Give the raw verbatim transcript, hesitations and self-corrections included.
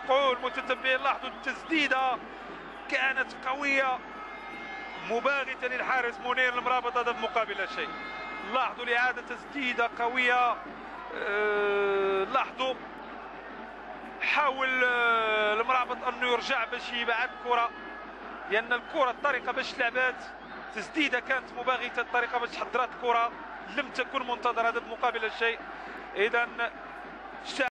نقول المتتبعين لاحظوا التسديده كانت قويه مباغته للحارس منير المرابط، هذا مقابل لا شيء. لاحظوا الاعاده تسديده قويه. أه لاحظوا حاول أه المرابط انه يرجع باش يبعد الكره، لان الكره الطريقه باش لعبات تسديده كانت مباغته، الطريقه باش حضرات الكره لم تكن منتظره، هذا مقابل لا شيء. اذا